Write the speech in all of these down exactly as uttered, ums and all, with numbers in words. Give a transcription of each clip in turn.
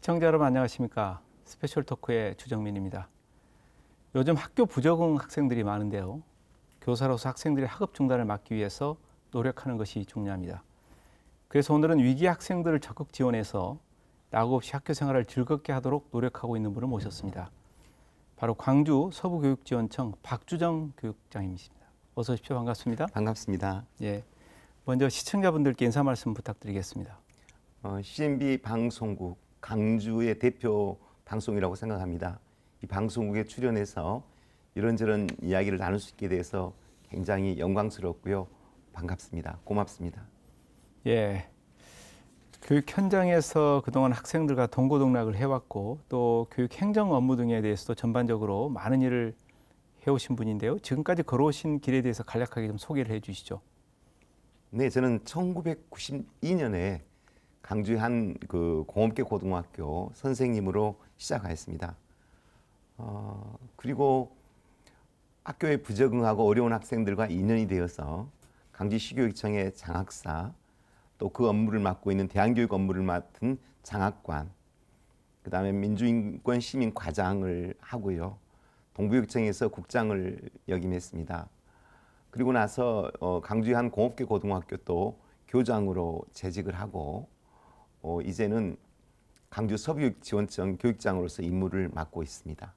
시청자 여러분 안녕하십니까? 스페셜 토크의 주정민입니다. 요즘 학교 부적응 학생들이 많은데요. 교사로서 학생들의 학업 중단을 막기 위해서 노력하는 것이 중요합니다. 그래서 오늘은 위기 학생들을 적극 지원해서 낙오 없이 학교 생활을 즐겁게 하도록 노력하고 있는 분을 모셨습니다. 바로 광주 서부교육지원청 박주정 교육장님이십니다. 어서 오십시오. 반갑습니다. 반갑습니다. 예, 먼저 시청자분들께 인사 말씀 부탁드리겠습니다. 어, 씨엠비 방송국 강주의 대표 방송이라고 생각합니다. 이 방송국에 출연해서 이런저런 이야기를 나눌 수 있게 돼서 굉장히 영광스럽고요. 반갑습니다. 고맙습니다. 예, 교육 현장에서 그동안 학생들과 동고동락을 해왔고 또 교육 행정 업무 등에 대해서도 전반적으로 많은 일을 해오신 분인데요. 지금까지 걸어오신 길에 대해서 간략하게 좀 소개를 해주시죠. 네, 저는 천구백구십이 년에 강주의 한 그 공업계 고등학교 선생님으로 시작하였습니다. 어, 그리고 학교에 부적응하고 어려운 학생들과 인연이 되어서 강주시교육청의 장학사, 또 그 업무를 맡고 있는 대안교육 업무를 맡은 장학관, 그 다음에 민주인권 시민과장을 하고요. 동부교육청에서 국장을 역임했습니다. 그리고 나서 어, 강주의 한 공업계 고등학교 또 교장으로 재직을 하고 어, 이제는 강주 서부교육지원청 교육장으로서 임무를 맡고 있습니다.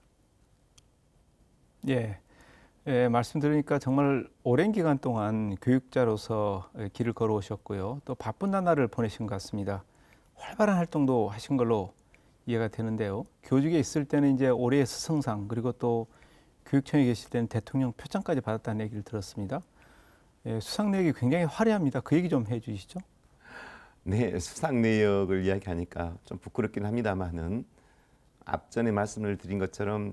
예, 예, 말씀 들으니까 정말 오랜 기간 동안 교육자로서 길을 걸어오셨고요. 또 바쁜 나날을 보내신 것 같습니다. 활발한 활동도 하신 걸로 이해가 되는데요. 교직에 있을 때는 이제 올해의 스승상, 그리고 또 교육청에 계실 때는 대통령 표창까지 받았다는 얘기를 들었습니다. 예, 수상 내역이 굉장히 화려합니다. 그 얘기 좀 해주시죠. 네, 수상 내역을 이야기하니까 좀 부끄럽긴 합니다만은 앞전에 말씀을 드린 것처럼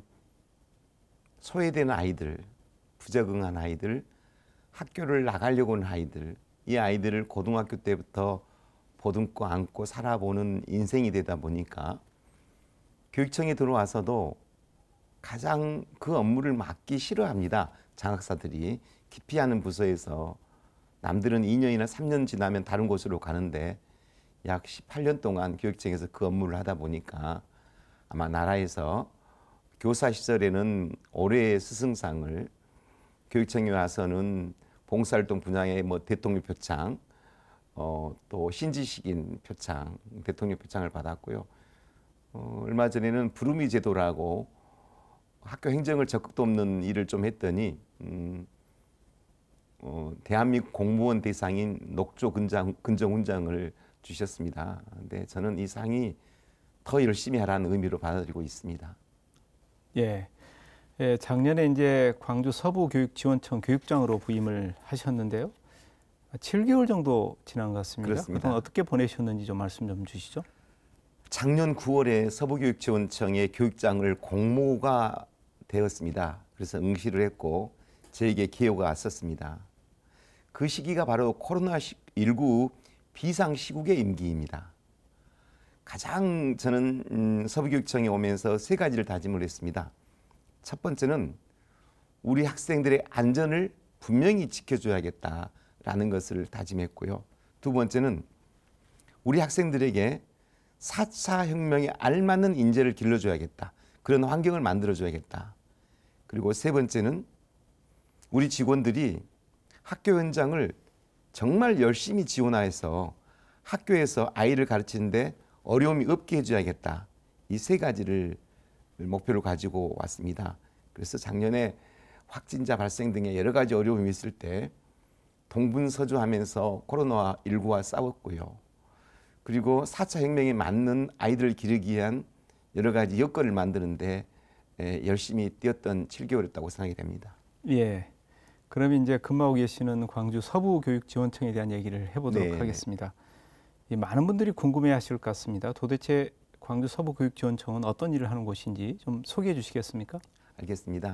소외된 아이들, 부적응한 아이들, 학교를 나가려고 하는 아이들, 이 아이들을 고등학교 때부터 보듬고 안고 살아보는 인생이 되다 보니까 교육청에 들어와서도 가장 그 업무를 맡기 싫어합니다. 장학사들이 기피하는 부서에서 남들은 이 년이나 삼 년 지나면 다른 곳으로 가는데 약 십팔 년 동안 교육청에서 그 업무를 하다 보니까 아마 나라에서 교사 시절에는 올해의 스승상을, 교육청에 와서는 봉사활동 분야의 뭐 대통령 표창, 어, 또 신지식인 표창, 대통령 표창을 받았고요. 어, 얼마 전에는 부르미 제도라고 학교 행정을 적극 돕는 일을 좀 했더니 음, 어, 대한민국 공무원 대상인 녹조 근정, 근정훈장을 주셨습니다. 근데 저는 이 상이 더 열심히 하라는 의미로 받아들이고 있습니다. 예, 예, 작년에 이제 광주 서부교육지원청 교육장으로 부임을 하셨는데요. 칠 개월 정도 지난 것 같습니다. 그렇습니다. 그동안 어떻게 보내셨는지 좀 말씀 좀 주시죠. 작년 구월에 서부교육지원청의 교육장을 공모가 되었습니다. 그래서 응시를 했고 저에게 기회가 왔었습니다. 그 시기가 바로 코로나 십구 비상시국의 임기입니다. 가장 저는 음, 서부교육청에 오면서 세 가지를 다짐을 했습니다. 첫 번째는 우리 학생들의 안전을 분명히 지켜줘야겠다라는 것을 다짐했고요. 두 번째는 우리 학생들에게 사 차 혁명에 알맞는 인재를 길러줘야겠다. 그런 환경을 만들어줘야겠다. 그리고 세 번째는 우리 직원들이 학교 현장을 정말 열심히 지원해서 학교에서 아이를 가르치는데 어려움이 없게 해줘야겠다. 이 세 가지를 목표로 가지고 왔습니다. 그래서 작년에 확진자 발생 등의 여러 가지 어려움이 있을 때 동분서주하면서 코로나 십구와 싸웠고요. 그리고 사 차 혁명에 맞는 아이들을 기르기 위한 여러 가지 여건을 만드는데 열심히 뛰었던 칠 개월이었다고 생각이 됩니다. 예. 그럼 이제 근무하고 계시는 광주 서부교육지원청에 대한 얘기를 해보도록 네. 하겠습니다. 이 많은 분들이 궁금해하실 것 같습니다. 도대체 광주 서부교육지원청은 어떤 일을 하는 곳인지 좀 소개해 주시겠습니까? 알겠습니다.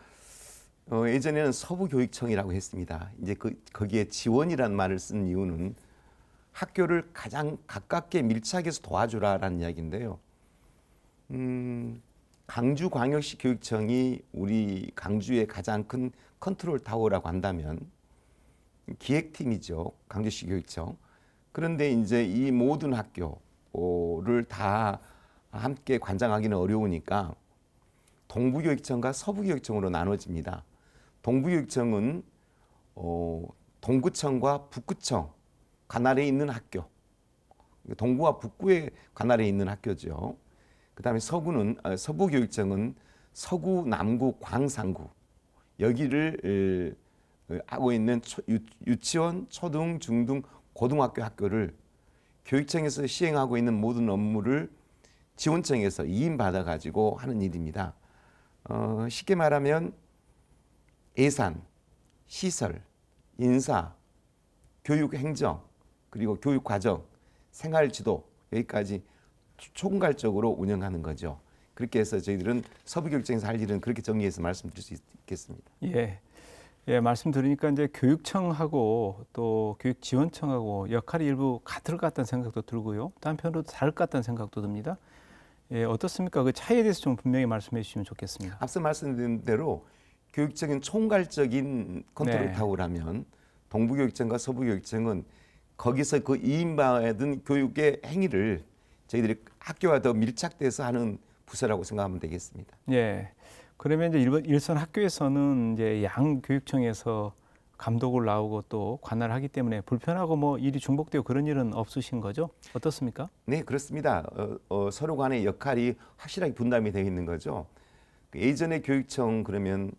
어, 예전에는 서부교육청이라고 했습니다. 이제 그 거기에 지원이라는 말을 쓴 이유는 학교를 가장 가깝게 밀착해서 도와주라라는 이야기인데요. 음, 강주광역시 교육청이 우리 강주의 가장 큰 컨트롤 타워라고 한다면 기획팀이죠. 강주시 교육청. 그런데 이제 이 모든 학교를 다 함께 관장하기는 어려우니까 동부교육청과 서부교육청으로 나눠집니다. 동부교육청은 어, 동구청과 북구청 관할에 있는 학교, 동구와 북구의 관할에 있는 학교죠. 그 다음에 서구는 어, 서부교육청은 서구, 남구, 광산구 여기를 에, 하고 있는 초, 유, 유치원, 초등, 중등, 고등학교 학교를 교육청에서 시행하고 있는 모든 업무를 지원청에서 이임받아 가지고 하는 일입니다. 어, 쉽게 말하면 예산, 시설, 인사, 교육행정, 그리고 교육과정, 생활지도 여기까지 총괄적으로 운영하는 거죠. 그렇게 해서 저희들은 서부교육청에서 할 일은 그렇게 정리해서 말씀드릴 수 있겠습니다. 예, 예, 말씀 들으니까 이제 교육청하고 또 교육지원청하고 역할이 일부 같을 것 같다는 생각도 들고요. 또 한편으로 다를 것 같다는 생각도 듭니다. 예, 어떻습니까? 그 차이에 대해서 좀 분명히 말씀해 주시면 좋겠습니다. 앞서 말씀드린 대로 교육적인 총괄적인 컨트롤 네. 타워라면 동부교육청과 서부교육청은 거기서 그 이임받은 교육의 행위를 저희들이 학교와 더 밀착돼서 하는 부서라고 생각하면 되겠습니다. 예. 그러면 이제 일본 일선 학교에서는 이제 양 교육청에서 감독을 나오고 또 관할을 하기 때문에 불편하고 뭐 일이 중복되고 그런 일은 없으신 거죠? 어떻습니까? 네, 그렇습니다. 어, 어, 서로 간의 역할이 확실하게 분담이 되어 있는 거죠. 예전에 교육청 그러면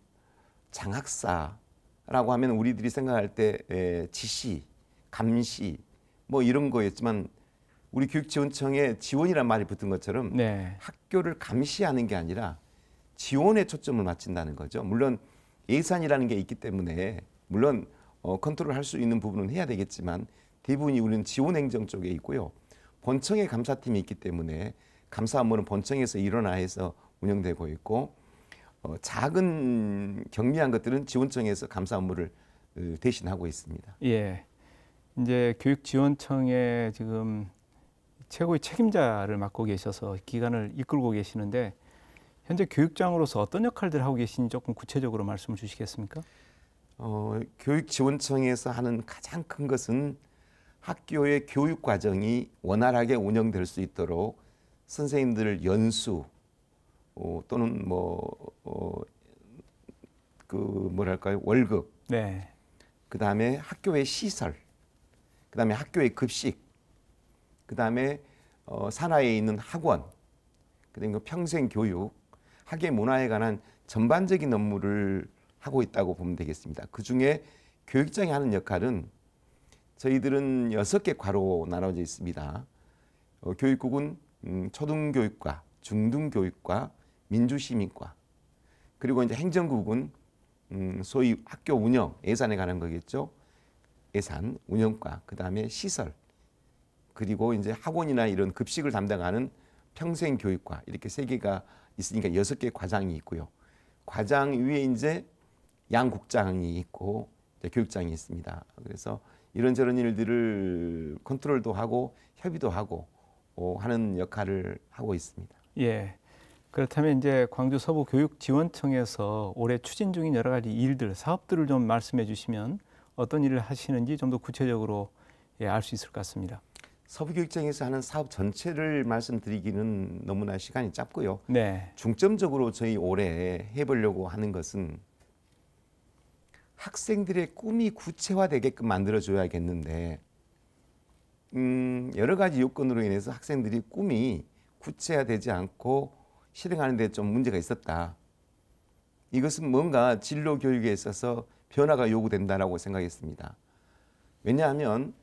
장학사라고 하면 우리들이 생각할 때 에, 지시, 감시 뭐 이런 거였지만 우리 교육지원청에 지원이란 말이 붙은 것처럼 네. 학교를 감시하는 게 아니라 지원에 초점을 맞춘다는 거죠. 물론 예산이라는 게 있기 때문에 물론 어, 컨트롤할 수 있는 부분은 해야 되겠지만 대부분이 우리는 지원 행정 쪽에 있고요. 본청에 감사팀이 있기 때문에 감사 업무는 본청에서 일어나 해서 운영되고 있고 어, 작은 경미한 것들은 지원청에서 감사 업무를 어, 대신하고 있습니다. 예. 이제 교육지원청에 지금 최고의 책임자를 맡고 계셔서 기관을 이끌고 계시는데 현재 교육장으로서 어떤 역할들을 하고 계신지 조금 구체적으로 말씀을 주시겠습니까? 어, 교육지원청에서 하는 가장 큰 것은 학교의 교육 과정이 원활하게 운영될 수 있도록 선생님들 연수 어, 또는 뭐 어, 그 뭐랄까요 월급, 네. 그 다음에 학교의 시설, 그 다음에 학교의 급식, 그 다음에 어, 산하에 있는 학원, 그다음에 평생 교육, 학예 문화에 관한 전반적인 업무를 하고 있다고 보면 되겠습니다. 그 중에 교육장이 하는 역할은 저희들은 여섯 개 과로 나눠져 있습니다. 어, 교육국은 음, 초등교육과, 중등교육과, 민주시민과, 그리고 이제 행정국은 음, 소위 학교 운영, 예산에 관한 거겠죠. 예산, 운영과, 그 다음에 시설, 그리고 이제 학원이나 이런 급식을 담당하는 평생교육과 이렇게 세 개가 있으니까 여섯 개 과장이 있고요. 과장 위에 이제 양국장이 있고 이제 교육장이 있습니다. 그래서 이런저런 일들을 컨트롤도 하고 협의도 하고 어, 하는 역할을 하고 있습니다. 예. 그렇다면 이제 광주 서부교육지원청에서 올해 추진 중인 여러 가지 일들, 사업들을 좀 말씀해 주시면 어떤 일을 하시는지 좀 더 구체적으로 예, 알 수 있을 것 같습니다. 서부교육청에서 하는 사업 전체를 말씀드리기는 너무나 시간이 짧고요. 네. 중점적으로 저희 올해 해보려고 하는 것은 학생들의 꿈이 구체화되게끔 만들어줘야겠는데 음, 여러 가지 요건으로 인해서 학생들이 꿈이 구체화되지 않고 실행하는 데 좀 문제가 있었다. 이것은 뭔가 진로 교육에 있어서 변화가 요구된다라고 생각했습니다. 왜냐하면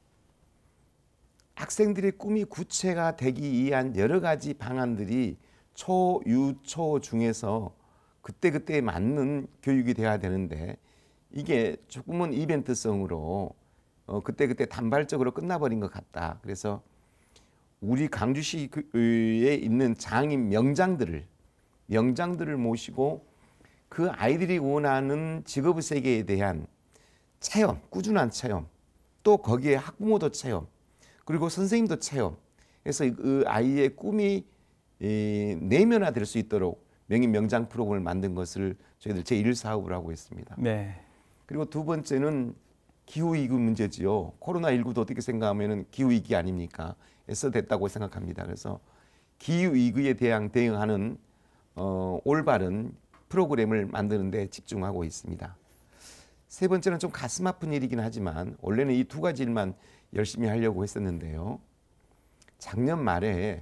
학생들의 꿈이 구체가 되기 위한 여러 가지 방안들이 초, 유, 초 중에서 그때그때 맞는 교육이 돼야 되는데 이게 조금은 이벤트성으로 어, 그때그때 단발적으로 끝나버린 것 같다. 그래서 우리 강주시에 있는 장인 명장들을 명장들을 모시고 그 아이들이 원하는 직업 세계에 대한 체험, 꾸준한 체험, 또 거기에 학부모도 체험, 그리고 선생님도 체험. 그래서 그 아이의 꿈이 내면화될 수 있도록 명인 명장 프로그램을 만든 것을 저희들 제일 사업을 하고 있습니다. 네. 그리고 두 번째는 기후위기 문제지요. 코로나십구도 어떻게 생각하면 기후위기 아닙니까? 애써 됐다고 생각합니다. 그래서 기후 위기에 대항 대응하는 어, 올바른 프로그램을 만드는 데 집중하고 있습니다. 세 번째는 좀 가슴 아픈 일이긴 하지만 원래는 이 두 가지 일만 열심히 하려고 했었는데요. 작년 말에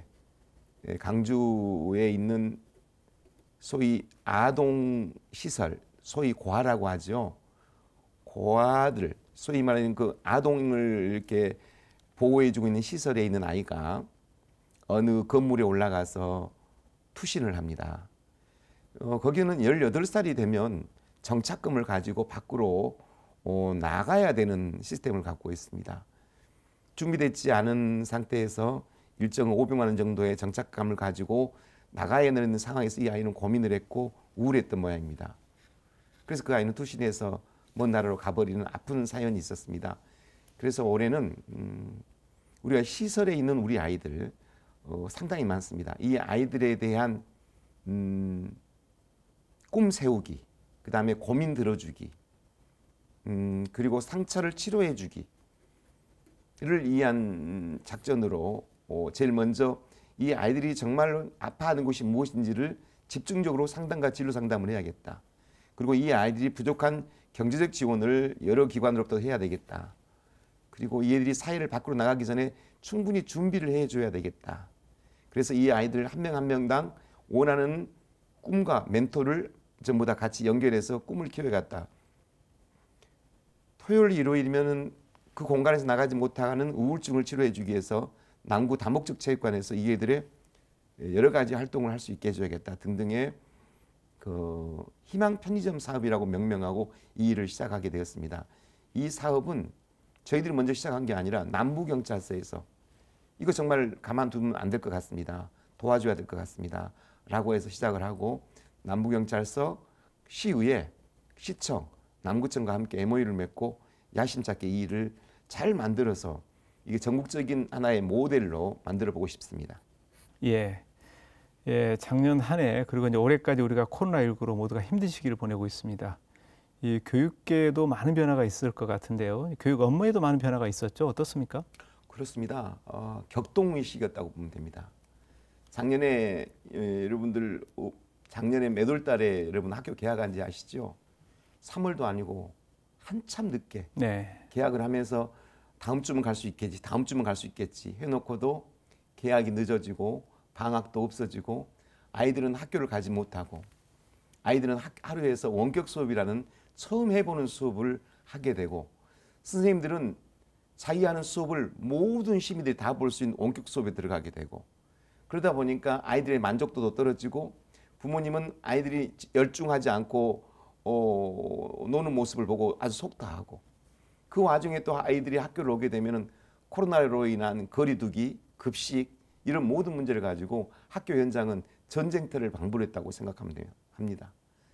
강주에 있는 소위 아동 시설, 소위 고아라고 하죠. 고아들, 소위 말하는 그 아동을 이렇게 보호해주고 있는 시설에 있는 아이가 어느 건물에 올라가서 투신을 합니다. 어, 거기는 열여덟 살이 되면 정착금을 가지고 밖으로 어, 나가야 되는 시스템을 갖고 있습니다. 준비되지 않은 상태에서 일정 오백만 원 정도의 정착금을 가지고 나가야 되는 상황에서 이 아이는 고민을 했고 우울했던 모양입니다. 그래서 그 아이는 투신해서 먼 나라로 가버리는 아픈 사연이 있었습니다. 그래서 올해는 음, 우리가 시설에 있는 우리 아이들 어, 상당히 많습니다. 이 아이들에 대한 음, 꿈 세우기, 그 다음에 고민 들어주기, 음, 그리고 상처를 치료해주기를 위한 작전으로 어, 제일 먼저 이 아이들이 정말 아파하는 것이 무엇인지를 집중적으로 상담과 진로 상담을 해야겠다. 그리고 이 아이들이 부족한 경제적 지원을 여러 기관으로부터 해야 되겠다. 그리고 이 아이들이 사회를 밖으로 나가기 전에 충분히 준비를 해줘야 되겠다. 그래서 이 아이들 한 명 한 명당 원하는 꿈과 멘토를 전부 다 같이 연결해서 꿈을 키워갔다. 토요일, 일요일이면은 그 공간에서 나가지 못하는 우울증을 치료해주기 위해서 남구 다목적 체육관에서 이 애들의 여러 가지 활동을 할 수 있게 해줘야겠다 등등의 그 희망 편의점 사업이라고 명명하고 이 일을 시작하게 되었습니다. 이 사업은 저희들이 먼저 시작한 게 아니라 남부경찰서에서 이거 정말 가만두면 안 될 것 같습니다. 도와줘야 될 것 같습니다. 라고 해서 시작을 하고 남부경찰서, 시의회, 시청, 남구청과 함께 엠오유를 맺고 야심차게 이 일을 잘 만들어서 이게 전국적인 하나의 모델로 만들어 보고 싶습니다. 예. 예, 작년 한 해 그리고 이제 올해까지 우리가 코로나십구로 모두가 힘든 시기를 보내고 있습니다. 이 교육계에도 많은 변화가 있을 것 같은데요. 교육 업무에도 많은 변화가 있었죠. 어떻습니까? 그렇습니다. 어, 격동의식이었다고 보면 됩니다. 작년에 예, 여러분들 작년에 몇 월 달에 여러분 학교 개학한지 아시죠? 삼월도 아니고 한참 늦게 네. 개학을 하면서 다음 주면 갈 수 있겠지, 다음 주면 갈 수 있겠지 해놓고도 개학이 늦어지고 방학도 없어지고 아이들은 학교를 가지 못하고 아이들은 학, 하루에서 원격 수업이라는 처음 해보는 수업을 하게 되고 선생님들은 자기 하는 수업을 모든 시민들이 다 볼 수 있는 원격 수업에 들어가게 되고 그러다 보니까 아이들의 만족도도 떨어지고 부모님은 아이들이 열중하지 않고 어, 노는 모습을 보고 아주 속다하고 그 와중에 또 아이들이 학교를 오게 되면은 코로나로 인한 거리두기, 급식 이런 모든 문제를 가지고 학교 현장은 전쟁터를 방불했다고 생각하면 돼요, 합니다.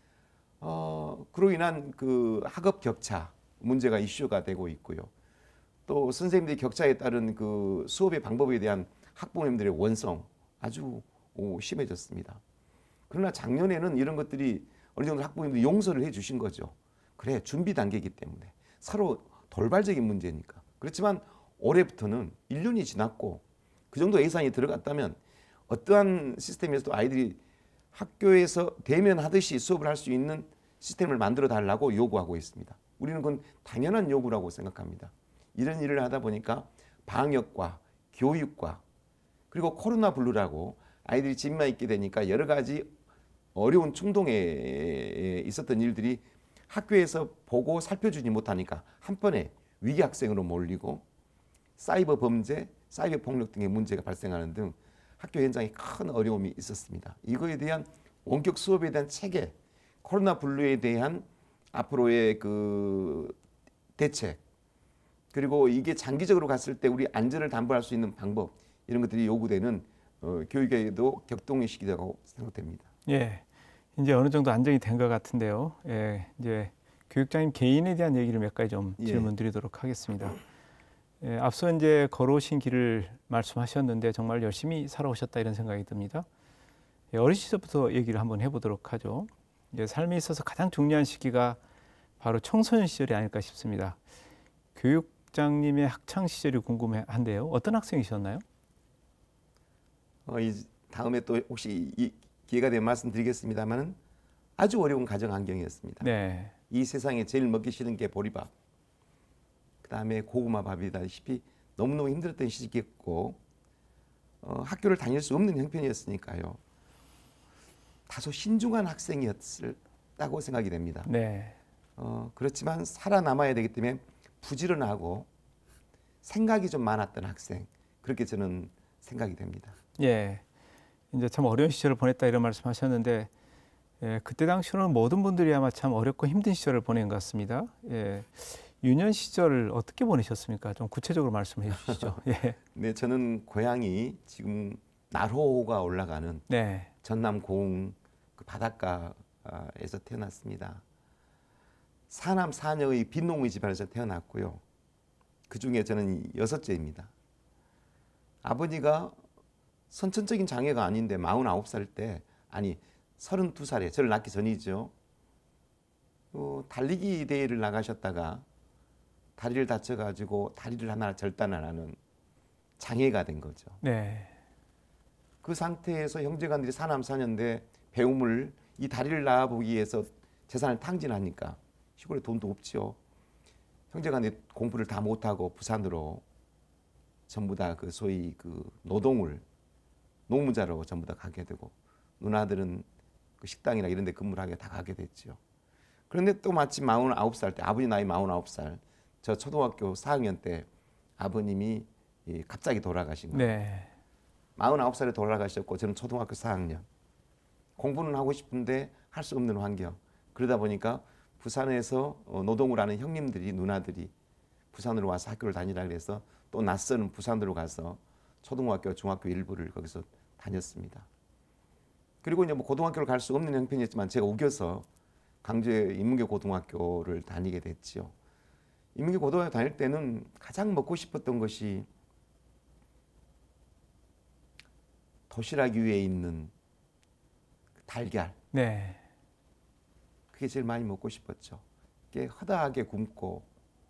어, 그로 인한 그 학업 격차 문제가 이슈가 되고 있고요. 또 선생님들이 격차에 따른 그 수업의 방법에 대한 학부모님들의 원성 아주 오, 심해졌습니다. 그러나 작년에는 이런 것들이 어느 정도 학부모님들이 용서를 해 주신 거죠. 그래, 준비 단계이기 때문에 서로 돌발적인 문제니까. 그렇지만 올해부터는 일 년이 지났고 그 정도 예산이 들어갔다면 어떠한 시스템에서도 아이들이 학교에서 대면하듯이 수업을 할 수 있는 시스템을 만들어 달라고 요구하고 있습니다. 우리는 그건 당연한 요구라고 생각합니다. 이런 일을 하다 보니까 방역과 교육과 그리고 코로나 블루라고 아이들이 집만 있게 되니까 여러 가지 어려운 충동에 있었던 일들이 학교에서 보고 살펴주지 못하니까 한 번에 위기 학생으로 몰리고 사이버 범죄, 사이버 폭력 등의 문제가 발생하는 등 학교 현장에 큰 어려움이 있었습니다. 이거에 대한 원격 수업에 대한 체계, 코로나 블루에 대한 앞으로의 그 대책, 그리고 이게 장기적으로 갔을 때 우리 안전을 담보할 수 있는 방법 이런 것들이 요구되는 어, 교육에도 격동의식이라고 생각됩니다. 예, 이제 어느 정도 안정이 된 것 같은데요. 예, 이제 교육장님 개인에 대한 얘기를 몇 가지 좀 예. 질문드리도록 하겠습니다. 예, 앞서 이제 걸어오신 길을 말씀하셨는데 정말 열심히 살아오셨다 이런 생각이 듭니다. 예, 어린 시절부터 얘기를 한번 해보도록 하죠. 이제 삶에 있어서 가장 중요한 시기가 바로 청소년 시절이 아닐까 싶습니다. 교육장님의 학창 시절이 궁금한데요. 어떤 학생이셨나요? 어, 이, 다음에 또 혹시 이 기회가 되면 말씀드리겠습니다만은 아주 어려운 가정 환경이었습니다. 네. 이 세상에 제일 먹기 싫은 게 보리밥, 그 다음에 고구마 밥이다시피 너무너무 힘들었던 시기였고 어, 학교를 다닐 수 없는 형편이었으니까요. 다소 신중한 학생이었다고 생각이 됩니다. 네. 어, 그렇지만 살아남아야 되기 때문에 부지런하고 생각이 좀 많았던 학생, 그렇게 저는 생각이 됩니다. 예. 이제 참 어려운 시절을 보냈다 이런 말씀하셨는데 예, 그때 당시로는 모든 분들이 아마 참 어렵고 힘든 시절을 보낸 것 같습니다. 예. 유년 시절을 어떻게 보내셨습니까? 좀 구체적으로 말씀해 주시죠. 예. 네, 저는 고향이 지금 나로호가 올라가는 네. 전남 고흥 그 바닷가에서 태어났습니다. 사남 사녀의 빈농의 집안에서 태어났고요. 그 중에 저는 여섯째입니다. 아버지가 선천적인 장애가 아닌데 마흔아홉 살 때, 아니 서른두 살에 저를 낳기 전이죠. 어, 달리기 대회를 나가셨다가 다리를 다쳐가지고 다리를 하나 절단을 하는 장애가 된 거죠. 네. 그 그 상태에서 형제간들이 사남사녀인데 배움을 이 다리를 낳아보기 위해서 재산을 탕진하니까 시골에 돈도 없지요. 형제간에 공부를 다 못하고 부산으로 전부 다 그 소위 그 노동을 노무자로 전부 다 가게 되고 누나들은 그 식당이나 이런 데 근무를 하게 다 가게 됐죠. 그런데 또 마침 마흔아홉 살 때 아버지 나이 마흔아홉 살 저 초등학교 사 학년 때 아버님이 갑자기 돌아가신 거예요. 네. 마흔아홉 살에 돌아가셨고 저는 초등학교 사 학년. 공부는 하고 싶은데 할 수 없는 환경. 그러다 보니까 부산에서 노동을 하는 형님들이 누나들이 부산으로 와서 학교를 다니라 그래서 또 낯선 부산으로 가서 초등학교, 중학교 일부를 거기서 다녔습니다. 그리고 이제 뭐 고등학교를 갈 수 없는 형편이었지만 제가 우겨서 강주의 인문계 고등학교를 다니게 됐지요. 인문계 고등학교 다닐 때는 가장 먹고 싶었던 것이 도시락 위에 있는 달걀. 네. 그게 제일 많이 먹고 싶었죠. 그게 허다하게 굶고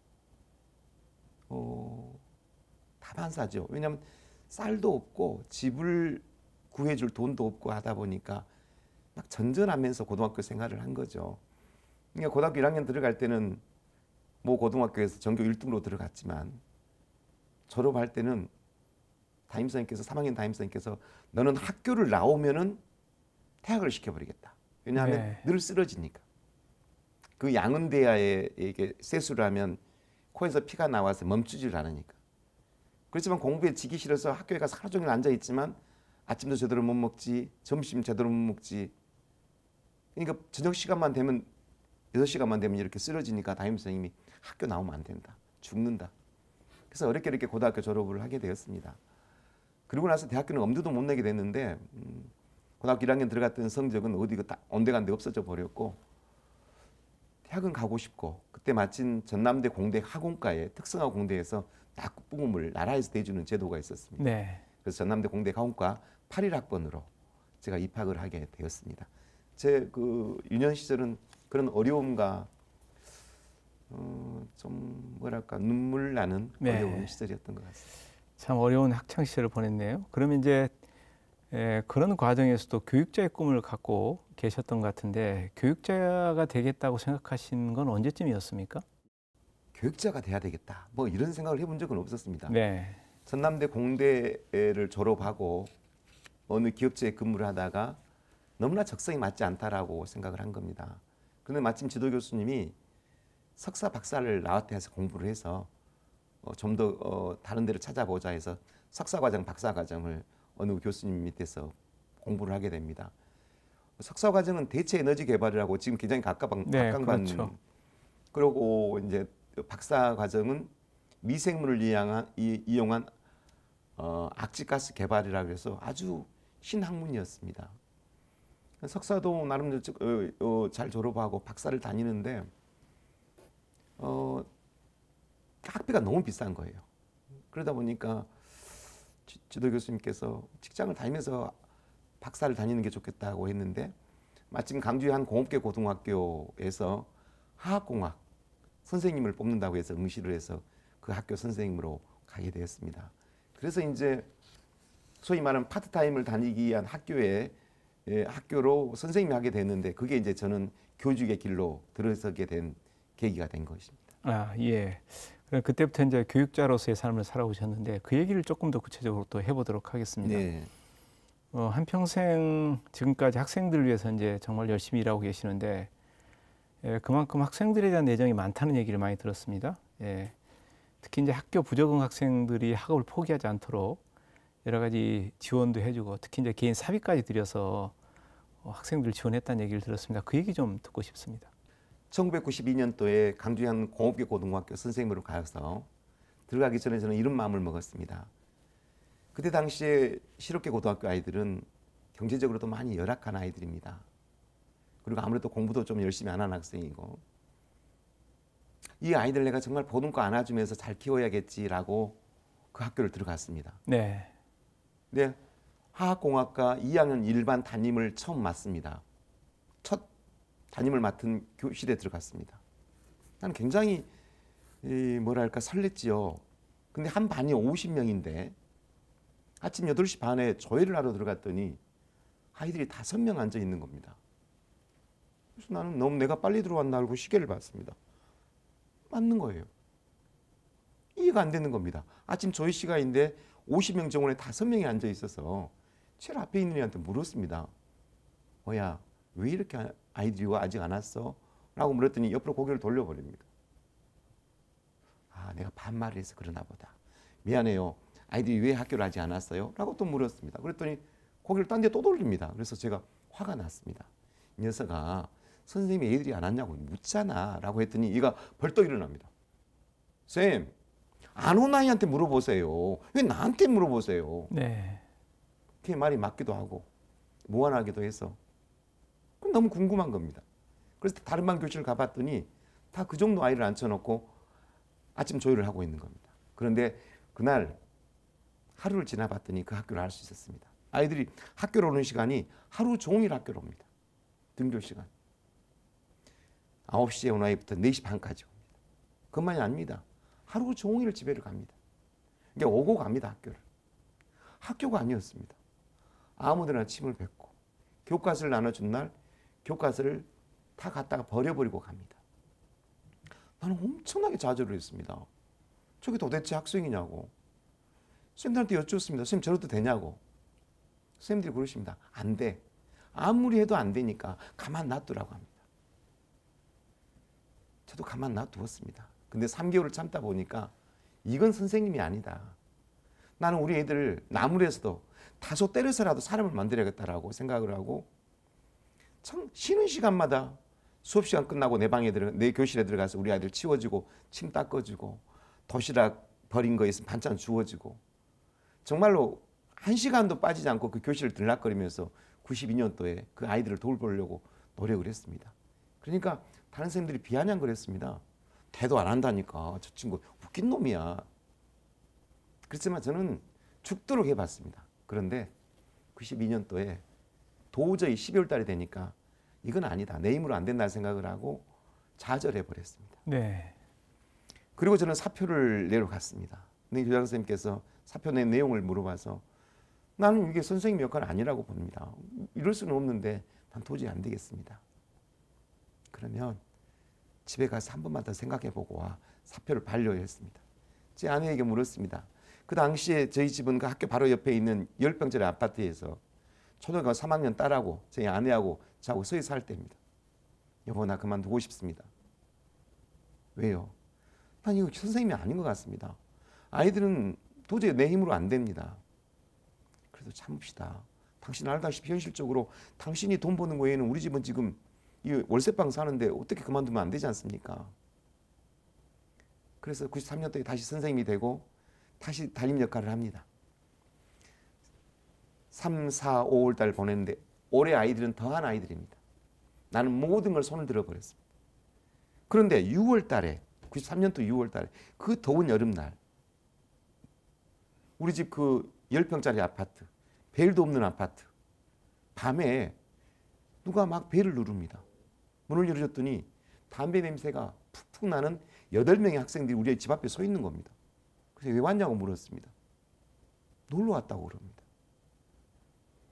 어, 다반사죠. 왜냐하면 쌀도 없고 집을 구해줄 돈도 없고 하다 보니까 막 전전하면서 고등학교 생활을 한 거죠. 그러니까 고등학교 일 학년 들어갈 때는 모 고등학교에서 전교 일 등으로 들어갔지만 졸업할 때는 담임선생님께서 삼 학년 담임선생님께서 너는 학교를 나오면은 퇴학을 시켜버리겠다. 왜냐하면 네. 늘 쓰러지니까. 그 양은대야에 이게 세수를 하면 코에서 피가 나와서 멈추질 않으니까. 그렇지만 공부에 지기 싫어서 학교에 가서 하루 종일 앉아 있지만 아침도 제대로 못 먹지, 점심 제대로 못 먹지. 그러니까 저녁 시간만 되면 여섯 시간만 되면 이렇게 쓰러지니까 담임선생님이 학교 나오면 안 된다. 죽는다. 그래서 어렵게 이렇게 고등학교 졸업을 하게 되었습니다. 그리고 나서 대학교는 엄두도 못 내게 됐는데 음, 고등학교 일 학년 들어갔던 성적은 어디가 온데간데 없어져 버렸고 대학은 가고 싶고 그때 마침 전남대 공대 학원과에 특성화 공대에서 낙부금을 나라에서 대주는 제도가 있었습니다. 네. 그래서 전남대 공대 학원과 팔 일 학번으로 제가 입학을 하게 되었습니다. 제 그 유년 시절은 그런 어려움과 어, 좀 뭐랄까 눈물 나는 네. 어려운 시절이었던 것 같습니다. 참 어려운 학창 시절을 보냈네요. 그러면 이제 에, 그런 과정에서도 교육자의 꿈을 갖고 계셨던 것 같은데 교육자가 되겠다고 생각하신 건 언제쯤이었습니까? 교육자가 돼야 되겠다. 뭐 이런 생각을 해본 적은 없었습니다. 네. 전남대 공대를 졸업하고 어느 기업체에 근무를 하다가 너무나 적성이 맞지 않다라고 생각을 한 겁니다. 그런데 마침 지도 교수님이 석사 박사를 나왔다 해서 공부를 해서 어, 좀 더 어, 다른 데를 찾아보자 해서 석사과정, 박사과정을 어느 교수님 밑에서 공부를 하게 됩니다. 석사과정은 대체 에너지 개발이라고 지금 굉장히 각광, 네, 각광받는 그렇죠. 그리고 이제 박사과정은 미생물을 이용한, 이, 이용한 어, 악취가스 개발이라고 해서 아주 신학문이었습니다. 석사도 나름대로 어, 어, 잘 졸업하고 박사를 다니는데 어, 학비가 너무 비싼 거예요. 그러다 보니까 지, 지도 교수님께서 직장을 다니면서 박사를 다니는 게 좋겠다고 했는데 마침 강주의 한 공업계 고등학교에서 화학공학 선생님을 뽑는다고 해서 응시를 해서 그 학교 선생님으로 가게 되었습니다. 그래서 이제 소위 말하는 파트타임을 다니기 위한 학교에 예, 학교로 선생님이 하게 됐는데 그게 이제 저는 교직의 길로 들어서게 된 계기가 된 것입니다. 아, 예. 그럼 그때부터 이제 교육자로서의 삶을 살아오셨는데 그 얘기를 조금 더 구체적으로 또 해보도록 하겠습니다. 네. 어, 한평생 지금까지 학생들을 위해서 이제 정말 열심히 일하고 계시는데 예, 그만큼 학생들에 대한 애정이 많다는 얘기를 많이 들었습니다. 예, 특히 이제 학교 부적응 학생들이 학업을 포기하지 않도록 여러 가지 지원도 해주고 특히 이제 개인 사비까지 들여서 어, 학생들을 지원했다는 얘기를 들었습니다. 그 얘기 좀 듣고 싶습니다. 천구백구십이 년도에 강주의 한 공업계 고등학교 선생님으로 가서 들어가기 전에 저는 이런 마음을 먹었습니다. 그때 당시에 실업계 고등학교 아이들은 경제적으로도 많이 열악한 아이들입니다. 그리고 아무래도 공부도 좀 열심히 안 하는 학생이고 이 아이들 내가 정말 보듬고 안아주면서 잘 키워야겠지라고 그 학교를 들어갔습니다. 네. 네, 화학공학과 이 학년 일반 담임을 처음 맡습니다. 첫 담임을 맡은 교실에 들어갔습니다. 나는 굉장히 이 뭐랄까 설렜지요. 근데 한 반이 오십 명인데 아침 여덟 시 반에 조회를 하러 들어갔더니 아이들이 다섯 명 앉아 있는 겁니다. 그래서 나는 너무 내가 빨리 들어왔나 알고 시계를 봤습니다. 맞는 거예요. 이해가 안 되는 겁니다. 아침 조회 시간인데 오십 명 정원에 다섯 명이 앉아 있어서 제일 앞에 있는 애한테 물었습니다. 뭐야, 왜 이렇게 아이들이 와 아직 안 왔어? 라고 물었더니 옆으로 고개를 돌려버립니다. 아, 내가 반말을 해서 그러나 보다. 미안해요. 아이들이 왜 학교를 아직 안 왔어요? 라고 또 물었습니다. 그랬더니 고개를 딴 데 또 돌립니다. 그래서 제가 화가 났습니다. 이 녀석아, 선생님이 애들이 안 왔냐고 묻잖아. 라고 했더니 얘가 벌떡 일어납니다. 쌤, 안 온 아이한테 물어보세요. 왜 나한테 물어보세요? 네. 그게 말이 맞기도 하고 무안하기도 해서 너무 궁금한 겁니다. 그래서 다른 반 교실을 가봤더니 다 그 정도 아이를 앉혀놓고 아침 조율을 하고 있는 겁니다. 그런데 그날 하루를 지나봤더니 그 학교를 알 수 있었습니다. 아이들이 학교로 오는 시간이 하루 종일 학교로 옵니다. 등교 시간. 아홉 시에 온 아이부터 네 시 반까지 옵니다. 그것만이 아닙니다. 하루 종일 집에를 갑니다. 그러니까 오고 갑니다, 학교를. 학교가 아니었습니다. 아무데나 침을 뱉고 교과서를 나눠준 날 교과서를 다 갖다가 버려버리고 갑니다. 나는 엄청나게 좌절을 했습니다. 저게 도대체 학생이냐고. 선생님들한테 여쭈었습니다. 선생님 저래도 되냐고. 선생님들이 그러십니다. 안 돼. 아무리 해도 안 되니까 가만 놔두라고 합니다. 저도 가만 놔두었습니다. 근데 삼 개월을 참다 보니까 이건 선생님이 아니다. 나는 우리 애들을 나무에서도 다소 때려서라도 사람을 만들어야겠다라고 생각을 하고 참 쉬는 시간마다 수업 시간 끝나고 내 방에 들어 내 교실에 들어가서 우리 아이들 치워주고 침 닦아주고 도시락 버린 거 있으면 반찬 주워주고 정말로 한 시간도 빠지지 않고 그 교실을 들락거리면서 구십이 년도에 그 아이들을 돌보려고 노력을 했습니다. 그러니까 다른 선생님들이 비아냥거렸습니다. 대도 안 한다니까 저 친구 웃긴 놈이야. 그렇지만 저는 죽도록 해봤습니다. 그런데 구십이 년도에 도저히 십이월 달이 되니까 이건 아니다. 내 힘으로 안 된다는 생각을 하고 좌절해버렸습니다. 네. 그리고 저는 사표를 내러 갔습니다. 근데 교장 선생님께서 사표 낸 내용을 물어봐서 나는 이게 선생님 역할은 아니라고 봅니다. 이럴 수는 없는데 난 도저히 안 되겠습니다. 그러면 집에 가서 한 번만 더 생각해보고 와. 사표를 반려했습니다. 제 아내에게 물었습니다. 그 당시에 저희 집은 그 학교 바로 옆에 있는 열 평짜리 아파트에서 초등학교 삼 학년 딸하고 저희 아내하고 저하고 서희 살 때입니다. 여보 나 그만두고 싶습니다. 왜요? 난 이거 선생님이 아닌 것 같습니다. 아이들은 도저히 내 힘으로 안 됩니다. 그래도 참읍시다. 당신 알다시피 현실적으로 당신이 돈 버는 외에는 우리 집은 지금 이 월세방 사는데 어떻게 그만두면 안 되지 않습니까? 그래서 구십삼 년도에 다시 선생님이 되고 다시 담임 역할을 합니다. 삼, 사, 오월 달 보냈는데 올해 아이들은 더한 아이들입니다. 나는 모든 걸 손을 들어버렸습니다. 그런데 유월 달에 구십삼 년도 유월 달에 그 더운 여름날 우리 집 그 열 평짜리 아파트 벨도 없는 아파트 밤에 누가 막 벨을 누릅니다. 문을 열어줬더니 담배 냄새가 푹푹 나는 여덟 명의 학생들이 우리 집 앞에 서 있는 겁니다. 그래서 왜 왔냐고 물었습니다. 놀러 왔다고 그럽니다.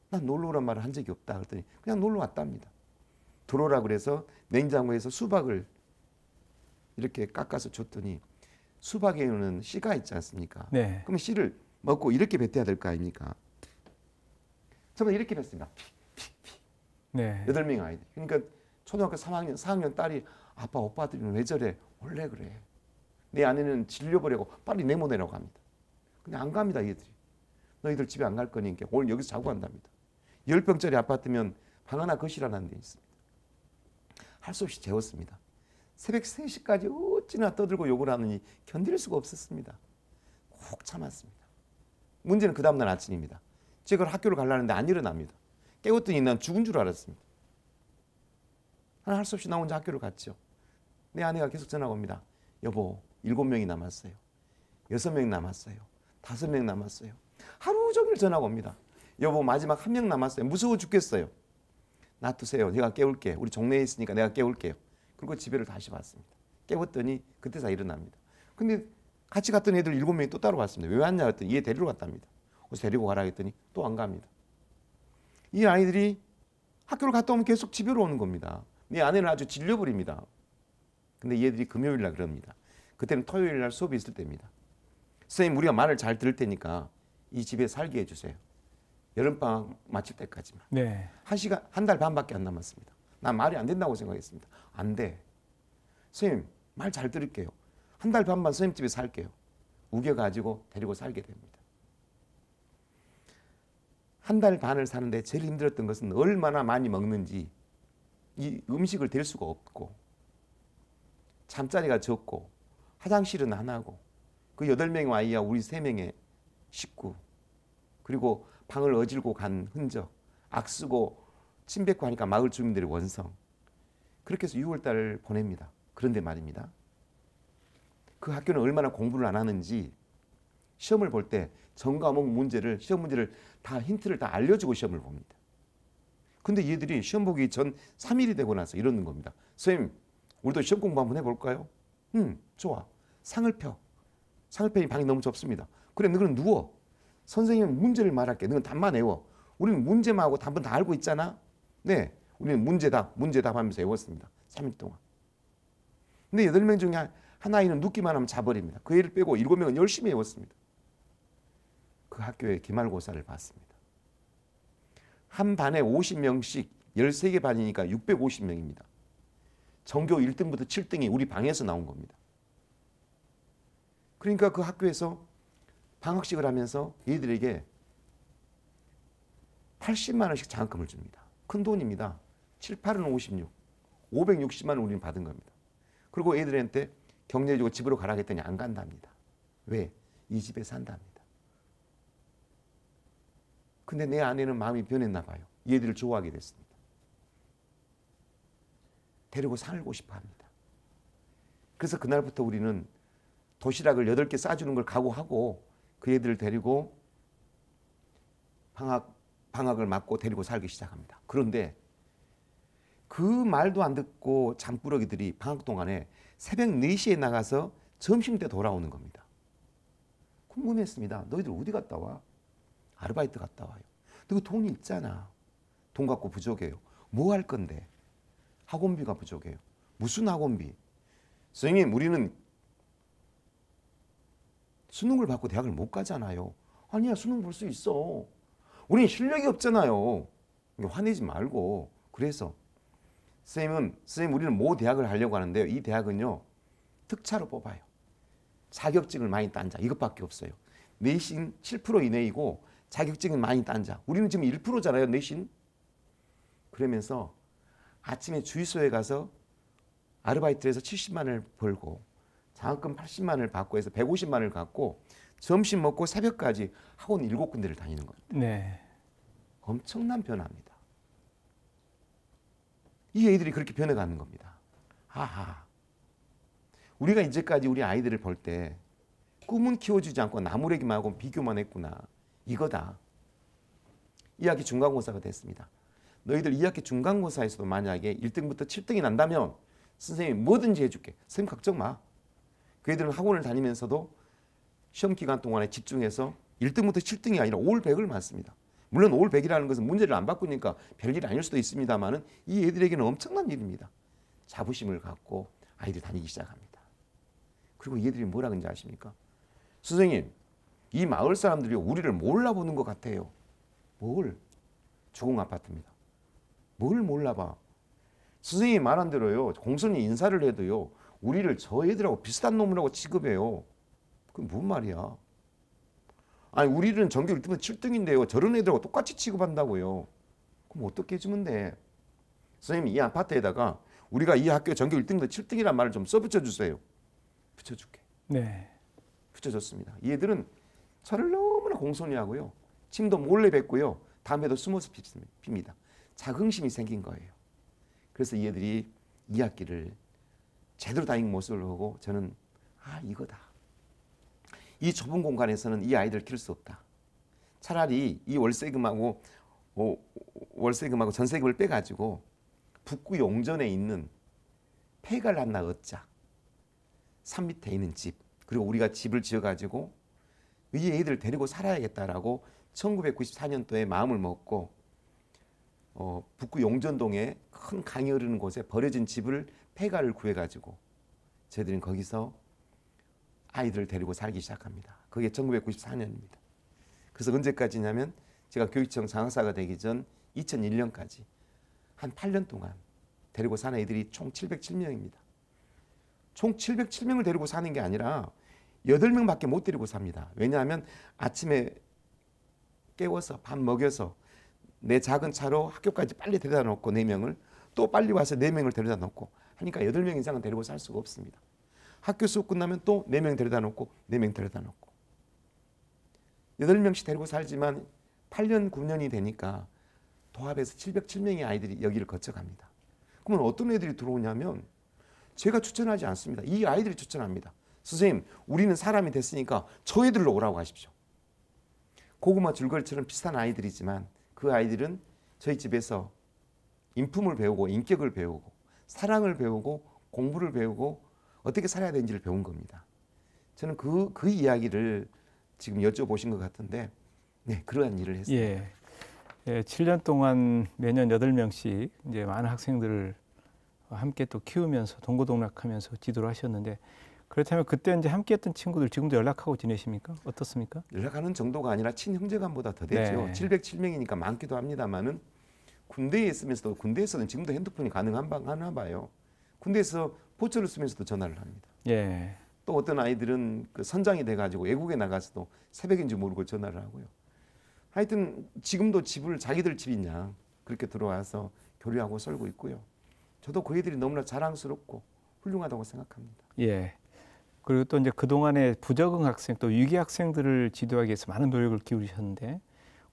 난 놀러 오란 말을 한 적이 없다. 그랬더니 그냥 놀러 왔답니다. 들어오라 그래서 냉장고에서 수박을 이렇게 깎아서 줬더니 수박에는 씨가 있지 않습니까? 네. 그럼 씨를 먹고 이렇게 뱉어야 될 거 아닙니까? 저는 이렇게 뱉습니다. 네. 여덟 명의 아이들. 그러니까 초등학교 삼 학년, 사 학년 딸이 아빠 오빠들은 왜 저래? 원래 그래. 내 아내는 질려버리고 빨리 내보내라고 합니다. 근데 안 갑니다, 얘들이. 너희들 집에 안 갈 거니까 오늘 여기서 자고 간답니다. 열 평짜리 아파트면 방 하나 거실 하나 데 있습니다. 할 수 없이 재웠습니다. 새벽 세 시까지 어찌나 떠들고 욕을 하느니 견딜 수가 없었습니다. 꼭 참았습니다. 문제는 그 다음날 아침입니다. 제가 학교를 가려는데 안 일어납니다. 깨웠더니 난 죽은 줄 알았습니다. 하나 할 수 없이 나 혼자 학교를 갔죠. 내 아내가 계속 전화가 옵니다. 여보, 일곱 명이 남았어요. 여섯 명 남았어요. 다섯 명 남았어요. 하루 종일 전화가 옵니다. 여보, 마지막 한 명 남았어요. 무서워 죽겠어요. 놔두세요. 내가 깨울게. 우리 종래에 있으니까 내가 깨울게요. 그리고 집에를 다시 왔습니다. 깨웠더니 그때서 일어납니다. 근데 같이 갔던 애들 일곱 명이 또 따로 왔습니다. 왜 왔냐 했더니 얘 데리러 갔답니다. 그래서 데리고 가라 했더니 또 안 갑니다. 이 아이들이 학교를 갔다 오면 계속 집으로 오는 겁니다. 내 아내는 아주 질려버립니다. 근데 얘들이 금요일 날 그럽니다. 그때는 토요일 날 수업이 있을 때입니다. 선생님, 우리가 말을 잘 들을 테니까 이 집에 살게 해주세요. 여름방학 마칠 때까지만. 네. 한 시간, 한 달 반밖에 안 남았습니다. 난 말이 안 된다고 생각했습니다. 안 돼. 선생님, 말 잘 들을게요. 한 달 반만 선생님 집에 살게요. 우겨가지고 데리고 살게 됩니다. 한 달 반을 사는데 제일 힘들었던 것은 얼마나 많이 먹는지 이 음식을 댈 수가 없고 잠자리가 적고 화장실은 안 하고 그 여덟 명의 아이와 우리 세 명의 식구 그리고 방을 어질고 간 흔적 악쓰고 침 뱉고 하니까 마을 주민들의 원성 그렇게 해서 유월 달을 보냅니다. 그런데 말입니다. 그 학교는 얼마나 공부를 안 하는지 시험을 볼 때 전 과목 문제를 시험 문제를 다 힌트를 다 알려주고 시험을 봅니다. 근데 얘들이 시험 보기 전 삼 일이 되고 나서 이러는 겁니다. 선생님, 우리도 시험 공부 한번 해볼까요? 응, 좋아. 상을 펴. 상을 펴니 방이 너무 좁습니다. 그래, 너는 누워. 선생님은 문제를 말할게. 너는 답만 외워. 우리는 문제만 하고 답은 다 알고 있잖아. 네, 우리는 문제답, 문제답 하면서 외웠습니다. 삼 일 동안. 근데 여덟 명 중에 한 아이는 눕기만 하면 자버립니다. 그 애를 빼고 일곱 명은 열심히 외웠습니다. 그 학교에 기말고사를 봤습니다. 한 반에 오십 명씩 열세 개 반이니까 육백오십 명입니다. 전교 일 등부터 칠 등이 우리 방에서 나온 겁니다. 그러니까 그 학교에서 방학식을 하면서 얘들에게 팔십만 원씩 장학금을 줍니다. 큰 돈입니다. 칠, 팔은 오십육, 오백육십만 원 우리는 받은 겁니다. 그리고 애들한테 격려해주고 집으로 가라 했더니 안 간답니다. 왜? 이 집에 산답니다. 근데 내 아내는 마음이 변했나 봐요. 얘들을 좋아하게 됐습니다. 데리고 살고 싶어 합니다. 그래서 그날부터 우리는 도시락을 여덟 개 싸주는 걸 각오하고 그 애들을 데리고 방학, 방학을 맞고 데리고 살기 시작합니다. 그런데 그 말도 안 듣고 잠꾸러기들이 방학 동안에 새벽 네 시에 나가서 점심 때 돌아오는 겁니다. 궁금했습니다. 너희들 어디 갔다 와? 아르바이트 갔다 와요. 너 돈이 있잖아. 돈 갖고 부족해요. 뭐 할 건데? 학원비가 부족해요. 무슨 학원비? 선생님, 우리는 수능을 받고 대학을 못 가잖아요. 아니야, 수능 볼 수 있어. 우리는 실력이 없잖아요. 화내지 말고. 그래서 선생님은 선생님 우리는 모 대학을 하려고 하는데요. 이 대학은요 특차로 뽑아요. 자격증을 많이 딴 자 이것밖에 없어요. 내신 칠 퍼센트 이내이고 자격증은 많이 딴 자. 우리는 지금 일 퍼센트잖아요 내신. 그러면서 아침에 주유소에 가서 아르바이트를 해서 칠십만 원을 벌고 장학금 팔십만 원을 받고 해서 백오십만 원을 갖고 점심 먹고 새벽까지 학원 일곱 군데를 다니는 겁니다. 네. 엄청난 변화입니다. 이 아이들이 그렇게 변해가는 겁니다. 하하. 우리가 이제까지 우리 아이들을 볼 때 꿈은 키워주지 않고 나무래기만 하고 비교만 했구나. 이거다. 이 학기 중간고사가 됐습니다. 너희들 이 학기 중간고사에서도 만약에 일 등부터 칠 등이 난다면 선생님이 뭐든지 해줄게. 선생님 걱정 마. 그 애들은 학원을 다니면서도 시험 기간 동안에 집중해서 일 등부터 칠 등이 아니라 올 백을 맞습니다. 물론 올 백이라는 것은 문제를 안 바꾸니까 별일 아닐 수도 있습니다만은 이 애들에게는 엄청난 일입니다. 자부심을 갖고 아이들이 다니기 시작합니다. 그리고 이 애들이 뭐라 그런지 아십니까? 선생님, 이 마을 사람들이 우리를 몰라보는 것 같아요. 뭘? 주공 아파트입니다. 뭘 몰라봐? 선생님이 말한 대로요. 공손히 인사를 해도요. 우리를 저 애들하고 비슷한 놈이라고 취급해요. 그게 뭔 말이야? 아니 우리는 전교 일 등은 칠 등인데요. 저런 애들하고 똑같이 취급한다고요. 그럼 어떻게 해주면 돼? 선생님 이 아파트에다가 우리가 이 학교 전교 일 등도 칠 등이란 말을 좀 써붙여 주세요. 붙여줄게. 네. 붙여줬습니다. 이 애들은 저를 너무나 공손히 하고요. 침도 몰래 뱉고요. 담배도 숨어서 핍니다. 자긍심이 생긴 거예요. 그래서 이 애들이 이 학기를 제대로 다니는 모습을 보고 저는 아 이거다. 이 좁은 공간에서는 이 아이들을 키울 수 없다. 차라리 이 월세금하고 어, 월세금하고 전세금을 빼가지고 북구 용전에 있는 폐가를 하나 얻자. 산 밑에 있는 집. 그리고 우리가 집을 지어가지고 이 애들 데리고 살아야겠다라고 천구백구십사 년도에 마음을 먹고 어, 북구 용전동에 큰 강이 흐르는 곳에 버려진 집을 폐가를 구해가지고 저희들은 거기서 아이들을 데리고 살기 시작합니다. 그게 천구백구십사 년입니다. 그래서 언제까지냐면 제가 교육청 장학사가 되기 전 이천일 년까지 한 팔 년 동안 데리고 사는 애들이 총 칠백칠 명입니다. 총 칠백칠 명을 데리고 사는 게 아니라 여덟 명밖에 못 데리고 삽니다. 왜냐하면 아침에 깨워서 밥 먹여서 내 작은 차로 학교까지 빨리 데려다 놓고 네 명을 또 빨리 와서 네 명을 데려다 놓고 하니까 여덟 명 이상은 데리고 살 수가 없습니다. 학교 수업 끝나면 또 네 명 데려다 놓고 네 명 데려다 놓고 여덟 명씩 데리고 살지만 팔 년, 구 년이 되니까 도합해서 칠백칠 명의 아이들이 여기를 거쳐갑니다. 그러면 어떤 애들이 들어오냐면 제가 추천하지 않습니다. 이 아이들이 추천합니다. 선생님, 우리는 사람이 됐으니까 저 애들로 오라고 하십시오. 고구마 줄거리처럼 비슷한 아이들이지만 그 아이들은 저희 집에서 인품을 배우고 인격을 배우고 사랑을 배우고 공부를 배우고 어떻게 살아야 되는지를 배운 겁니다. 저는 그, 그 이야기를 지금 여쭤보신 것 같은데 네, 그러한 일을 했어요. 예. 예, 칠 년 동안 매년 여덟 명씩 이제 많은 학생들을 함께 또 키우면서 동고동락하면서 지도를 하셨는데 그렇다면 그때 이제 함께했던 친구들 지금도 연락하고 지내십니까? 어떻습니까? 연락하는 정도가 아니라 친형제간보다 더 되죠. 네. 칠백칠 명이니까 많기도 합니다만은 군대에 있으면서도 군대에서는 지금도 핸드폰이 가능하나 봐요. 군대에서 포처를 쓰면서도 전화를 합니다. 예. 또 어떤 아이들은 그 선장이 돼가지고 외국에 나가서도 새벽인지 모르고 전화를 하고요. 하여튼 지금도 집을 자기들 집이냐 그렇게 들어와서 교류하고 살고 있고요. 저도 그 애들이 너무나 자랑스럽고 훌륭하다고 생각합니다. 예. 그리고 또 이제 그동안에 부적응 학생 또 위기 학생들을 지도하기 위해서 많은 노력을 기울이셨는데